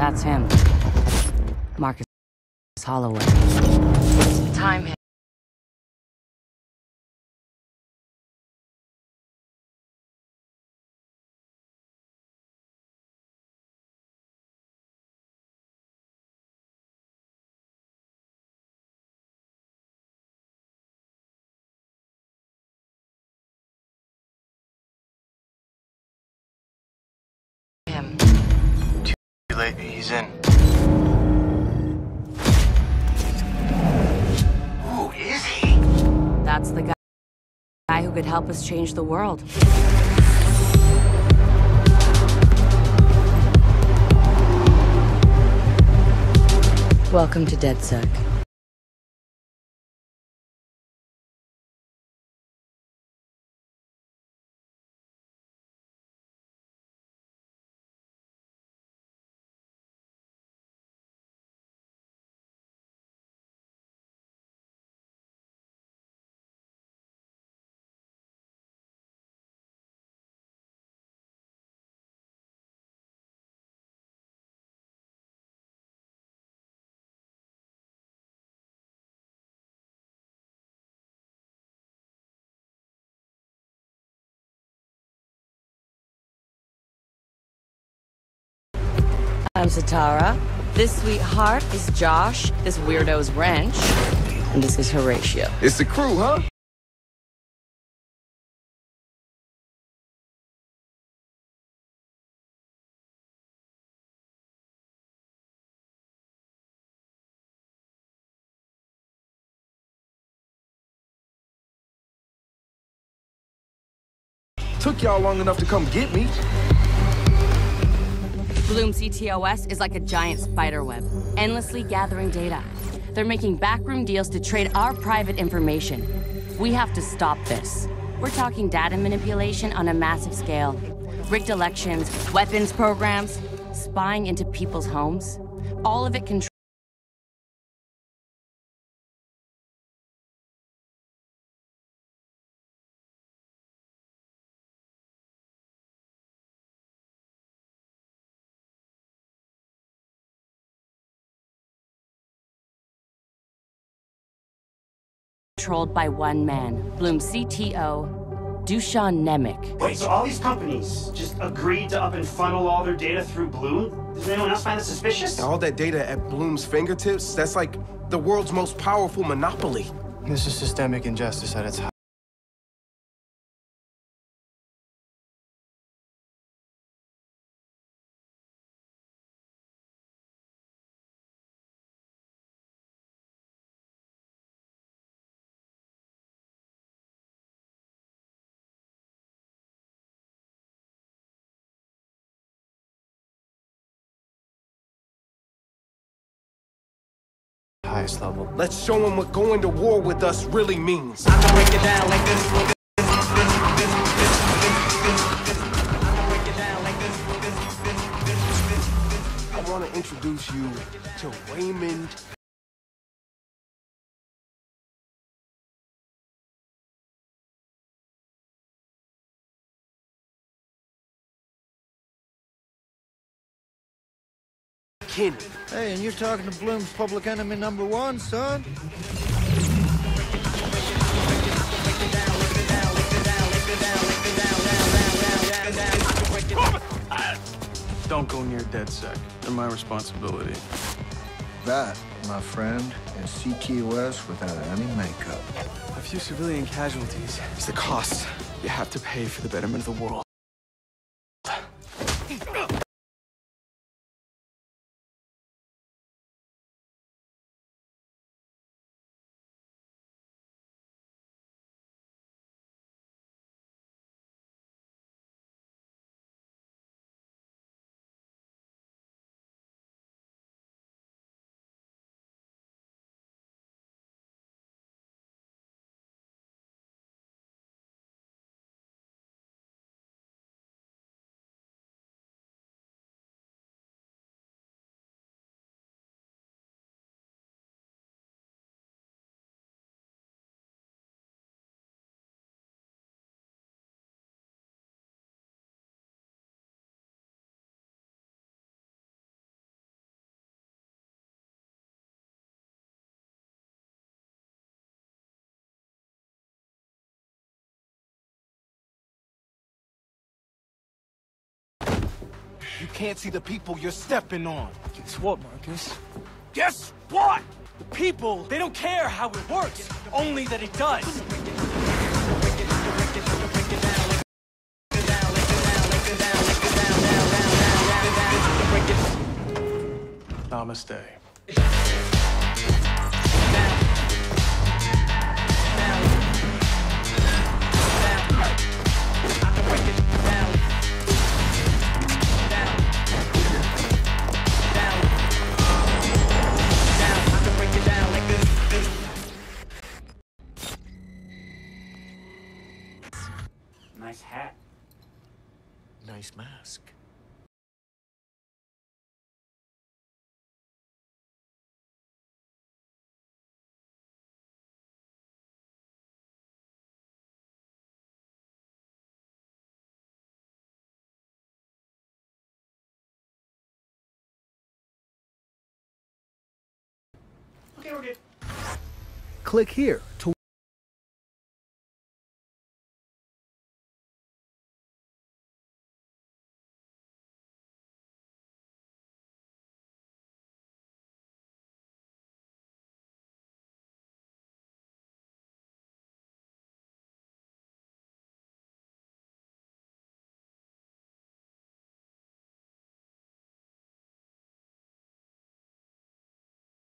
That's him. Marcus Holloway. Time him. Too late, he's in. Who is he? That's the guy who could help us change the world. Welcome to DedSec. I'm Satara. This sweetheart is Josh. This weirdo's Wrench. And this is Horatio. It's the crew, huh? Took y'all long enough to come get me. Bloom CTOS is like a giant spider web, endlessly gathering data. They're making backroom deals to trade our private information. We have to stop this. We're talking data manipulation on a massive scale. Rigged elections, weapons programs, spying into people's homes. All of it controlled by one man, Bloom CTO, Dusan Nemec. Wait, so all these companies just agreed to up and funnel all their data through Bloom? Does anyone else find that suspicious? All that data at Bloom's fingertips, that's like the world's most powerful monopoly. This is systemic injustice at its height. Highest level. Let's show them what going to war with us really means. I'm gonna break it down like this. I want to introduce you to Raymond Kinney. Hey, and you're talking to Bloom's public enemy #1, son? Don't go near DedSec. They're my responsibility. That, my friend, is CTOS without any makeup. A few civilian casualties is the cost you have to pay for the betterment of the world. You can't see the people you're stepping on. Guess what, Marcus? Guess what? The people, they don't care how it works, only that it does. Namaste. Nice hat. Nice mask. Okay, we're good. Click here to